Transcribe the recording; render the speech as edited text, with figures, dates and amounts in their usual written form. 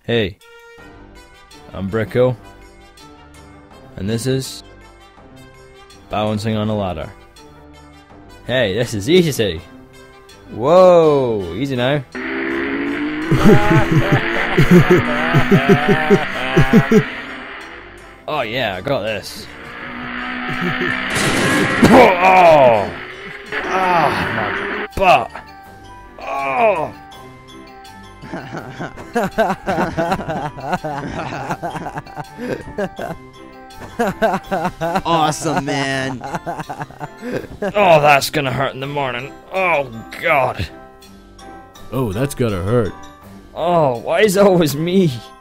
Hey, I'm Bricko, and this is balancing on a ladder. Hey, this is easy. Whoa, easy now. Oh yeah, I got this. Oh, my butt. Oh. Awesome, man. Oh, that's gonna hurt in the morning. Oh god. Oh, that's gotta hurt. Oh, why is it always me?